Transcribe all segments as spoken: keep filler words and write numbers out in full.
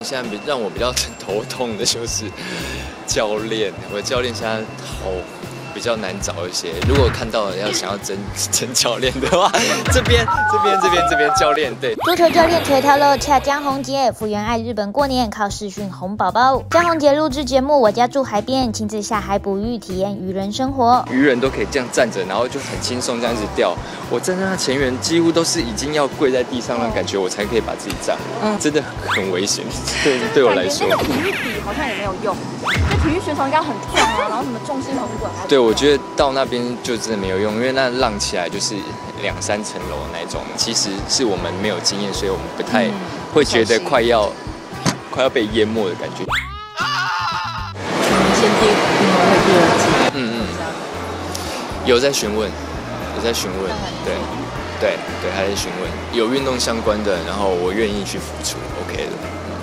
现在比让我比较头痛的就是教练，我的教练现在好比较难找一些。如果看到要想要争争教练的话，这边这边这边这边教练对。 足球教练推特了恰江宏杰福原爱日本过年靠视讯哄宝宝。江宏杰录制节目《我家住海边》，亲自下海捕鱼，体验渔人生活。 渔人都可以这样站着，然后就很轻松这样子钓。我站在他前缘，几乎都是已经要跪在地上那感觉，我才可以把自己站。嗯，真的很危险，对对我来说。 那个体育笔好像也没有用，那体育选手应该很壮啊，然后什么重心很稳。 对，我觉得到那边就真的没有用，因为那浪起来就是两三层楼那种。其实是我们没有经验，所以我们不太会觉得快要、嗯、快要被淹没的感觉。 你先第一第二第二季，嗯嗯， 有在询问，有在询问，对对对，还在询问，有运动相关的，然后我愿意去付出 ，OK 的。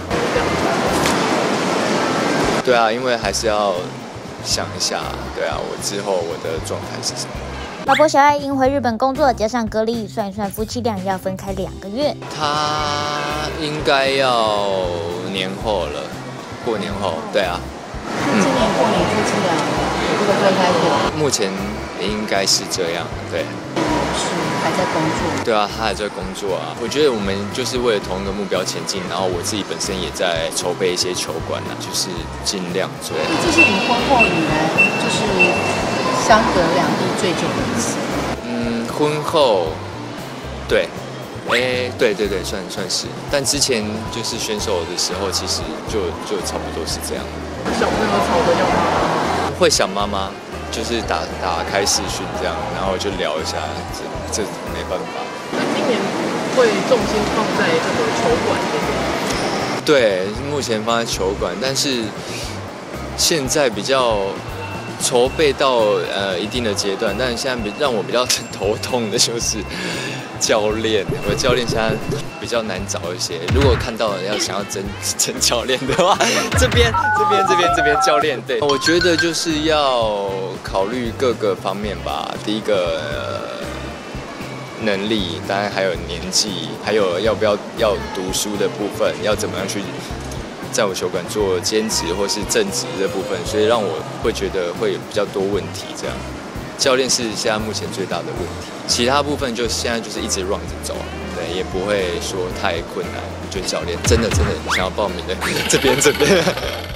对啊，因为还是要想一下，对啊，我之后我的状态是什么？ 老婆小爱因回日本工作，加上隔离，算一算夫妻俩要分开两个月。 他应该要年后了，过年后，对啊。 今年过年夫妻俩会分开过？ 目前应该是这样，对。 是还在工作？ 对啊，他还在工作啊。我觉得我们就是为了同一个目标前进，然后我自己本身也在筹备一些球馆啊，就是尽量做。 这是你婚后以来就是相隔两地最久的一次。 嗯，婚后，对，哎，对对对，算算是。但之前就是选手的时候，其实就就差不多是这样。 小朋友吵着要妈妈， 会想妈妈。就是打打开视讯这样，然后就聊一下，这这没办法。 那今年会重心放在这个球馆这边？ 对，目前放在球馆，但是现在比较筹备到呃一定的阶段，但是现在比让我比较头痛的就是教练，我的教练现在比较难找一些。如果看到要想要争争教练的话，这边这边这边这边教练对，我觉得就是要考虑各个方面吧。第一个、呃、能力，当然还有年纪，还有要不要要读书的部分，要怎么样去在我球馆做兼职或是正职的部分，所以让我会觉得会有比较多问题。这样，教练是现在目前最大的问题，其他部分就现在就是一直 run 着走，对，也不会说太困难。就教练真的真的想要报名的这边这边。